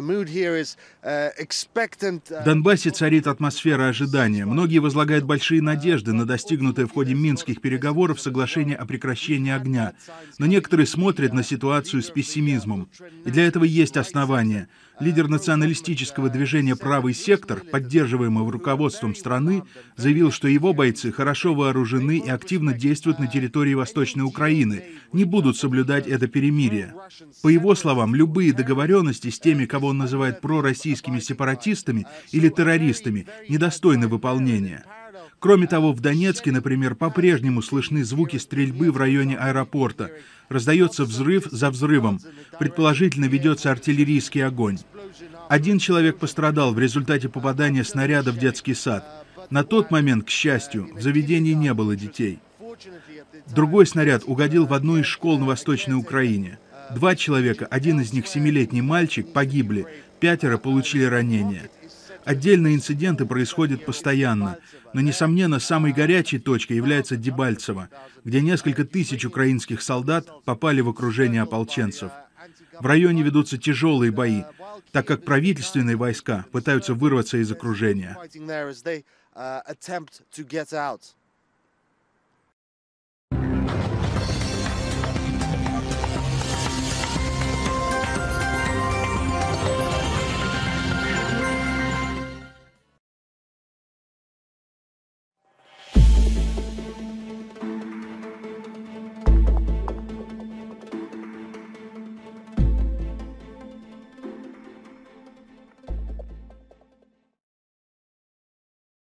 В Донбассе царит атмосфера ожидания. Многие возлагают большие надежды на достигнутое в ходе минских переговоров соглашение о прекращении огня. Но некоторые смотрят на ситуацию с пессимизмом. И для этого есть основания. Лидер националистического движения «Правый сектор», поддерживаемого руководством страны, заявил, что его бойцы хорошо вооружены и активно действуют на территории Восточной Украины, не будут соблюдать это перемирие. По его словам, любые договоренности с теми, кого он называет пророссийскими сепаратистами или террористами, недостойны выполнения. Кроме того, в Донецке, например, по-прежнему слышны звуки стрельбы в районе аэропорта. Раздается взрыв за взрывом. Предположительно, ведется артиллерийский огонь. Один человек пострадал в результате попадания снаряда в детский сад. На тот момент, к счастью, в заведении не было детей. Другой снаряд угодил в одну из школ на Восточной Украине. 2 человека, один из них 7-летний мальчик, погибли, 5 получили ранения. Отдельные инциденты происходят постоянно, но, несомненно, самой горячей точкой является Дебальцево, где несколько тысяч украинских солдат попали в окружение ополченцев. В районе ведутся тяжелые бои, так как правительственные войска пытаются вырваться из окружения.